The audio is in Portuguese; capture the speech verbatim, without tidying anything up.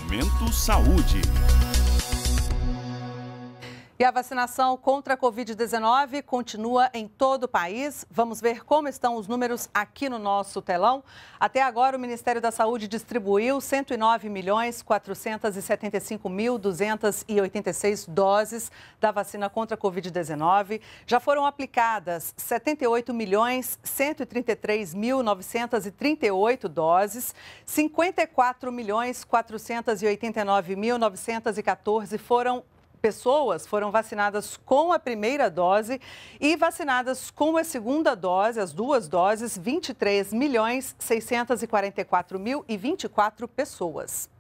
Momento Saúde. E a vacinação contra a covid dezenove continua em todo o país. Vamos ver como estão os números aqui no nosso telão. Até agora, o Ministério da Saúde distribuiu cento e nove milhões, quatrocentos e setenta e cinco mil, duzentas e oitenta e seis doses da vacina contra a covid dezenove. Já foram aplicadas setenta e oito milhões, cento e trinta e três mil, novecentas e trinta e oito doses. cinquenta e quatro milhões, quatrocentos e oitenta e nove mil, novecentas e quatorze foram pessoas foram vacinadas com a primeira dose e vacinadas com a segunda dose, as duas doses, vinte e três milhões, seiscentos e quarenta e quatro mil e vinte e quatro pessoas.